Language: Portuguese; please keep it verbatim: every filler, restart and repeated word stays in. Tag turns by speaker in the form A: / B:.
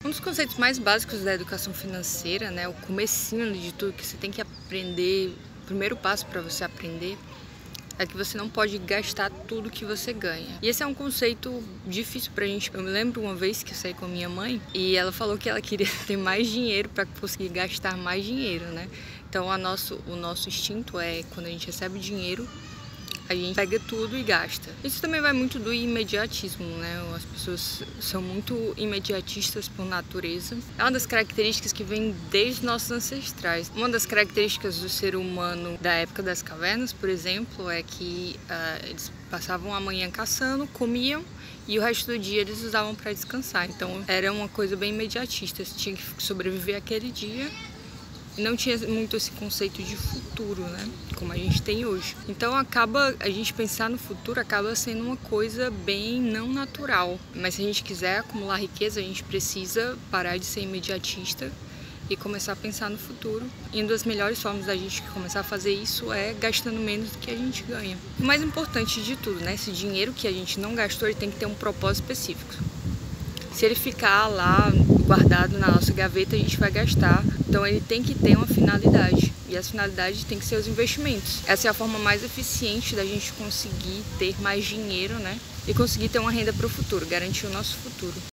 A: Um dos conceitos mais básicos da educação financeira, né, o comecinho de tudo que você tem que aprender, o primeiro passo para você aprender, é que você não pode gastar tudo que você ganha. E esse é um conceito difícil pra gente. Eu me lembro uma vez que eu saí com a minha mãe e ela falou que ela queria ter mais dinheiro para conseguir gastar mais dinheiro, né? Então a nosso, o nosso instinto é, quando a gente recebe dinheiro, a gente pega tudo e gasta. Isso também vai muito do imediatismo, né? As pessoas são muito imediatistas por natureza. É uma das características que vem desde nossos ancestrais. Uma das características do ser humano da época das cavernas, por exemplo, é que uh, eles passavam a manhã caçando, comiam e o resto do dia eles usavam para descansar. Então era uma coisa bem imediatista, você tinha que sobreviver aquele dia. Não tinha muito esse conceito de futuro, né? Como a gente tem hoje. Então acaba, a gente pensar no futuro acaba sendo uma coisa bem não natural. Mas se a gente quiser acumular riqueza, a gente precisa parar de ser imediatista e começar a pensar no futuro. E uma das melhores formas da gente começar a fazer isso é gastando menos do que a gente ganha. O mais importante de tudo, né? Esse dinheiro que a gente não gastou, ele tem que ter um propósito específico. Se ele ficar lá guardado na nossa gaveta, a gente vai gastar. Então ele tem que ter uma finalidade. E essa finalidade tem que ser os investimentos. Essa é a forma mais eficiente da gente conseguir ter mais dinheiro, né? E conseguir ter uma renda para o futuro, garantir o nosso futuro.